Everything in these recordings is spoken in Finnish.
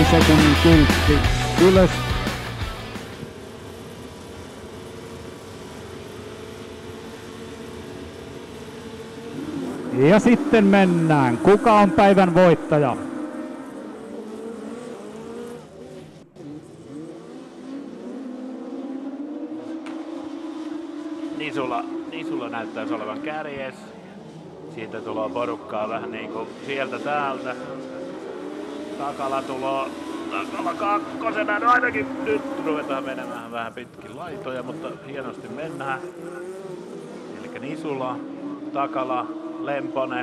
sekunnin kyltti ylös. Ja sitten mennään. Kuka on päivän voittaja? Nisulla näyttäisi olevan kärjes. Siitä tulee porukkaa vähän niinku sieltä täältä. Takala kakkosena, no ainakin nyt ruvetaan menemään vähän pitkin laitoja, mutta hienosti mennään. Elikkä Nisula, Takala, Lemponen,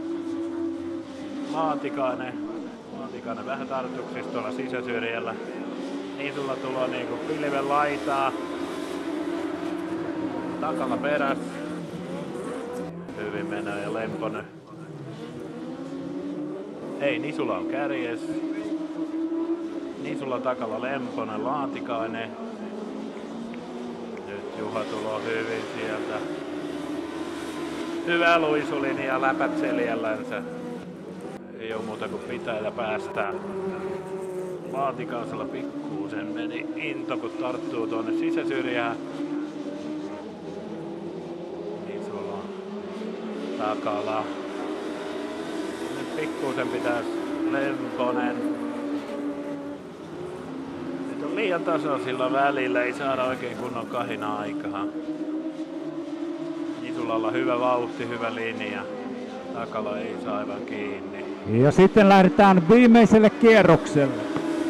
Laatikainen vähän tartuksissa tuolla sisäsyrjällä. Nisulla tulee niinku pilven laitaa. Takala peräs. Hyvin menee ja Lemponen. Ei, Nisula on kärjes. Nisula, Takala, Lemponen, Laatikainen. Nyt Juha tulee hyvin sieltä. Hyvä luisulinja, läpät seljällänsä. Ei oo muuta kuin pitää ja päästään. Laatikaisella pikkuusen meni into, kun tarttuu tuonne sisäsyrjään. Nisula, Takala. Nyt pikkuusen pitäis Lemponen. Nyt on liian tasaisilla välillä, ei saada oikein kunnon kahina aikaa. Nisulalla hyvä vauhti, hyvä linja. Takala ei saa aivan kiinni. Ja sitten lähdetään viimeiselle kierrokselle.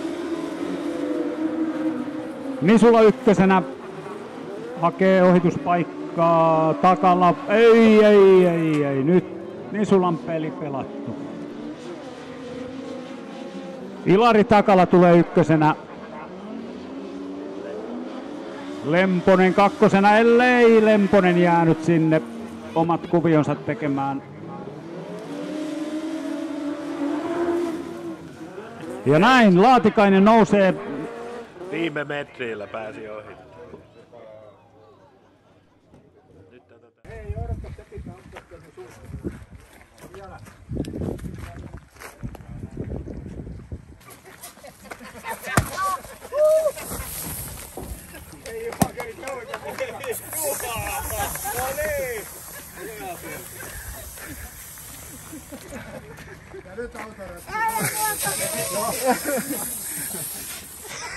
Nisula ykkösenä hakee ohituspaikkaa. Takala, ei. Nyt Nisulan peli pelattu. Ilari Takala tulee ykkösenä. Lemponen kakkosena, ellei Lemponen jäänyt sinne omat kuvionsa tekemään. Ja näin Laatikainen nousee. Viime metrillä pääsi ohi.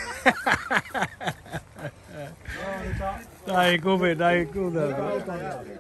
Tää ei kuvi, tää ei kuunnella.